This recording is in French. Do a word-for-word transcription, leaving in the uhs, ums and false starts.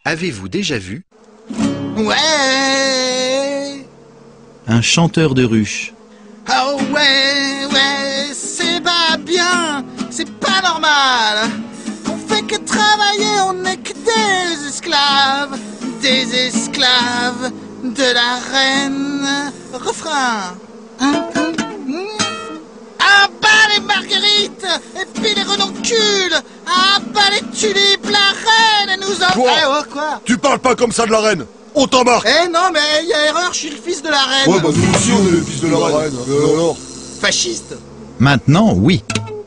Avez-vous déjà vu Ouais. Un chanteur de ruche. Oh ouais, ouais, c'est pas bien, c'est pas normal. On fait que travailler, on n'est que des esclaves, des esclaves de la reine. Refrain. Hein, hein, hein. Ah bah les marguerites, et puis les renoncules. Ah bah les tulipes, la reine, elle nous en... Quoi Eh oh, quoi Tu parles pas comme ça de la reine. On t'embarque. Eh non, mais il y a erreur, je suis le fils de la reine. Ouais, bah nous aussi on est les fils de la reine. Euh, alors Fasciste. Maintenant, oui.